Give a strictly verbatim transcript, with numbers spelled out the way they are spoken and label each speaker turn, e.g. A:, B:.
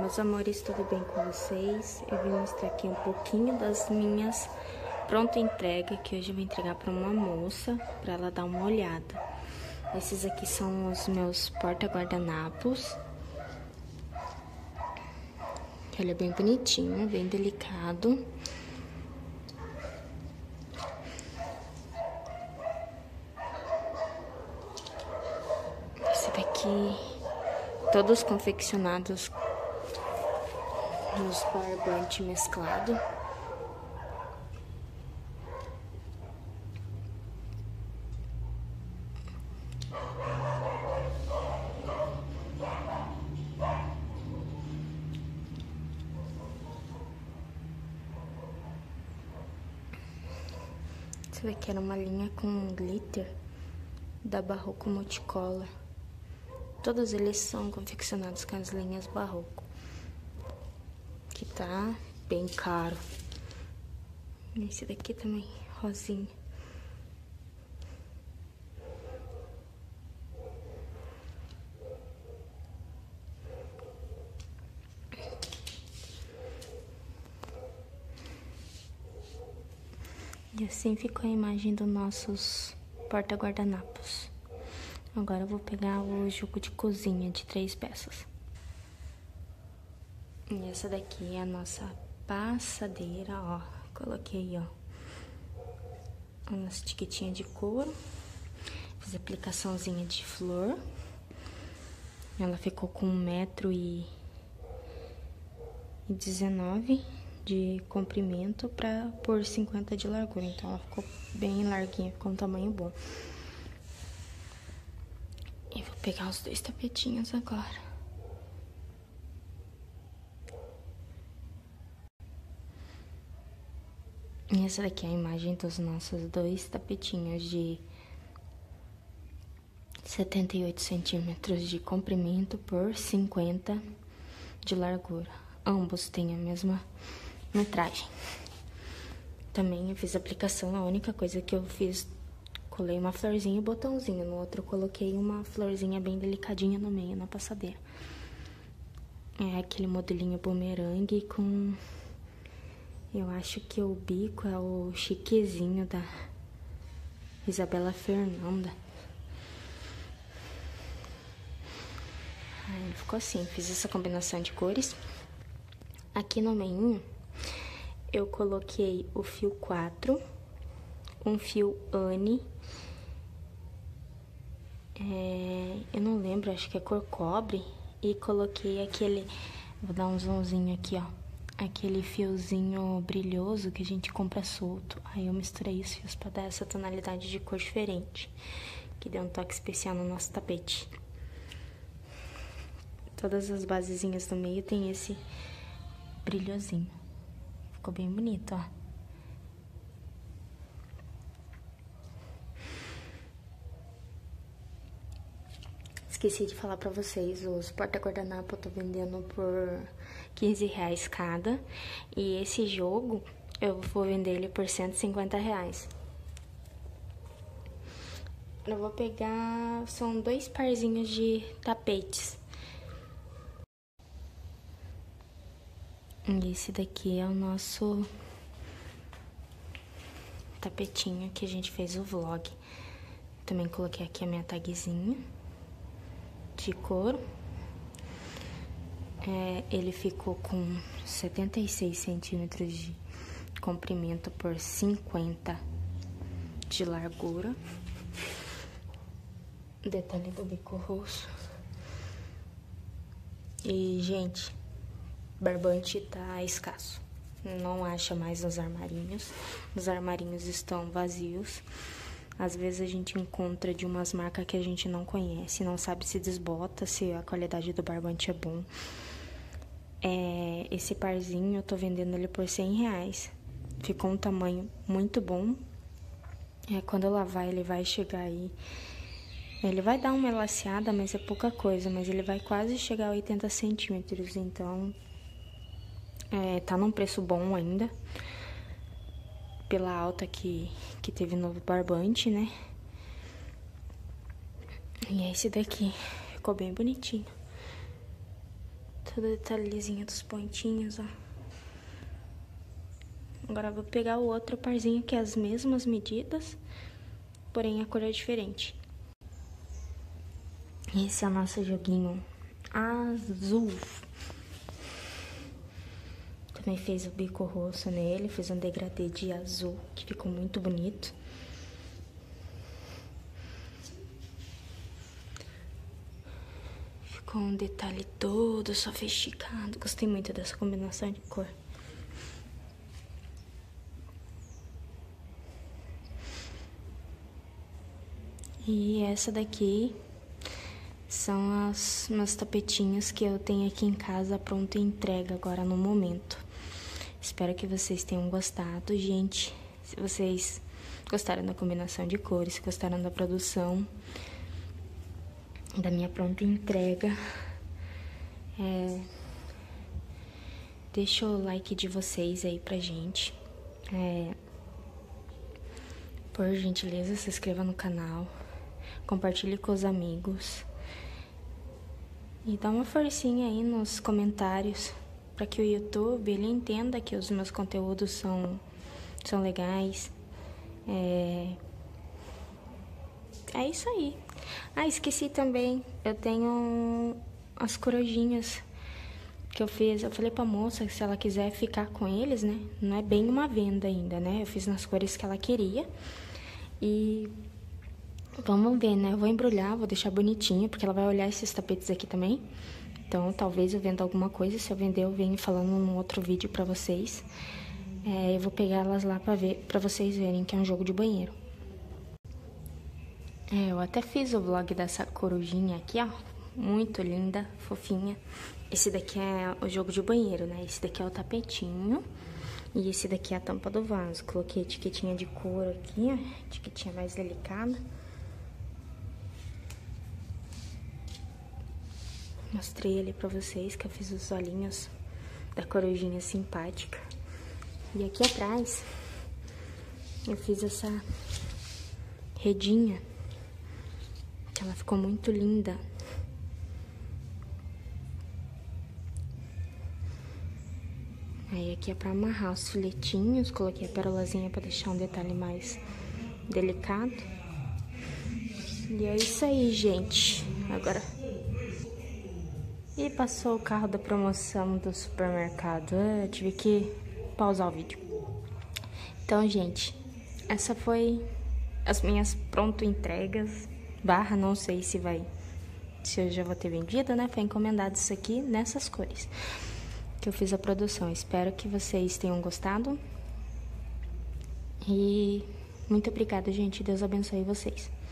A: Meus amores, tudo bem com vocês? Eu vim mostrar aqui um pouquinho das minhas pronta entrega, que hoje eu vou entregar para uma moça, para ela dar uma olhada. Esses aqui são os meus porta-guardanapos. Ele é bem bonitinho, bem delicado. Esse daqui, todos confeccionados nos barbante mesclado. Essa daqui era uma linha com glitter da Barroco Multicolor. Todos eles são confeccionados com as linhas Barroco, que tá bem caro. Esse daqui também, rosinha. E assim ficou a imagem dos nossos porta-guardanapos. Agora eu vou pegar o jogo de cozinha de três peças. E essa daqui é a nossa passadeira, ó. Coloquei, ó, umas tiquetinhas de couro. Fiz aplicaçãozinha de flor. Ela ficou com um metro e dezenove de comprimento pra, por cinquenta de largura. Então ela ficou bem larguinha, ficou um tamanho bom. E vou pegar os dois tapetinhos agora. E essa daqui é a imagem dos nossos dois tapetinhos de setenta e oito centímetros de comprimento por cinquenta de largura. Ambos têm a mesma metragem. Também eu fiz aplicação, a única coisa que eu fiz, colei uma florzinha e um botãozinho. No outro eu coloquei uma florzinha bem delicadinha no meio, na passadeira. É aquele modelinho bumerangue com... Eu acho que o bico é o chiquezinho da Isabela Fernanda. Aí ficou assim, fiz essa combinação de cores. Aqui no meinho eu coloquei o fio quatro, um fio Anne, é, eu não lembro, acho que é cor cobre, e coloquei aquele, vou dar um zoomzinho aqui, ó. Aquele fiozinho brilhoso que a gente compra solto. Aí eu misturei os fios pra dar essa tonalidade de cor diferente, que deu um toque especial no nosso tapete. Todas as basezinhas do meio tem esse brilhozinho. Ficou bem bonito, ó. Esqueci de falar pra vocês, os porta-guardanapo eu tô vendendo por quinze reais cada. E esse jogo eu vou vender ele por cento e cinquenta reais. Eu vou pegar, são dois parzinhos de tapetes. E esse daqui é o nosso tapetinho que a gente fez o vlog. Também coloquei aqui a minha tagzinha de couro. É, ele ficou com setenta e seis centímetros de comprimento por cinquenta de largura. Detalhe do bico roxo. E, gente, barbante tá escasso. Não acha mais nos armarinhos. Os armarinhos estão vazios. Às vezes a gente encontra de umas marcas que a gente não conhece, não sabe se desbota, se a qualidade do barbante é bom. É, esse parzinho eu tô vendendo ele por cem reais. Ficou um tamanho muito bom. É, quando eu lavar ele vai chegar aí... Ele vai dar uma elaceada, mas é pouca coisa. Mas ele vai quase chegar a oitenta centímetros, então... É, tá num preço bom ainda. Pela alta que, que teve no barbante, né? E é esse daqui. Ficou bem bonitinho. Todo detalhezinho dos pontinhos, ó. Agora eu vou pegar o outro parzinho que é as mesmas medidas, porém a cor é diferente. Esse é o nosso joguinho azul. Também fez o bico roxo nele, fiz um degradê de azul, que ficou muito bonito. Ficou um detalhe todo sofisticado. Gostei muito dessa combinação de cor. E essa daqui são as meus tapetinhos que eu tenho aqui em casa pronto e entrega agora no momento. Espero que vocês tenham gostado, gente. Se vocês gostaram da combinação de cores, gostaram da produção, da minha pronta entrega, é, deixa o like de vocês aí pra gente. É, por gentileza, se inscreva no canal, compartilhe com os amigos e dá uma forcinha aí nos comentários para que o YouTube ele entenda que os meus conteúdos são, são legais. É, é isso aí. Ah, esqueci também, eu tenho as corujinhas que eu fiz. Eu falei pra moça que se ela quiser ficar com eles, né? Não é bem uma venda ainda, né? Eu fiz nas cores que ela queria. E vamos ver, né? Eu vou embrulhar, vou deixar bonitinho, porque ela vai olhar esses tapetes aqui também. Então, talvez eu venda alguma coisa. Se eu vender, eu venho falando num outro vídeo pra vocês. É, eu vou pegar elas lá pra, ver, pra vocês verem que é um jogo de banheiro. É, eu até fiz o vlog dessa corujinha aqui, ó. Muito linda, fofinha. Esse daqui é o jogo de banheiro, né? Esse daqui é o tapetinho. E esse daqui é a tampa do vaso. Coloquei etiquetinha de couro aqui, ó. Etiquetinha mais delicada. Mostrei ali pra vocês que eu fiz os olhinhos da corujinha simpática. E aqui atrás, eu fiz essa redinha, que ela ficou muito linda. Aí aqui é pra amarrar os filetinhos, coloquei a perolazinha pra deixar um detalhe mais delicado. E é isso aí, gente. Agora... E passou o carro da promoção do supermercado. Eu tive que pausar o vídeo. Então, gente, essa foi as minhas pronto entregas. Barra, não sei se vai... Se eu já vou ter vendido, né? Foi encomendado isso aqui nessas cores que eu fiz a produção. Espero que vocês tenham gostado. E muito obrigada, gente. Deus abençoe vocês.